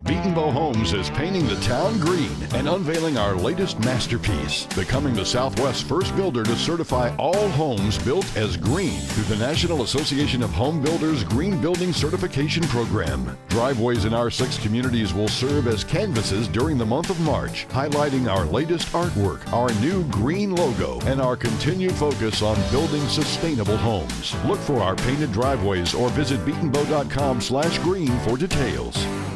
Betenbough Homes is painting the town green and unveiling our latest masterpiece, becoming the Southwest's first builder to certify all homes built as green through the National Association of Home Builders Green Building Certification Program. Driveways in our 6 communities will serve as canvases during the month of March, highlighting our latest artwork, our new green logo, and our continued focus on building sustainable homes. Look for our painted driveways or visit betenbough.com/green for details.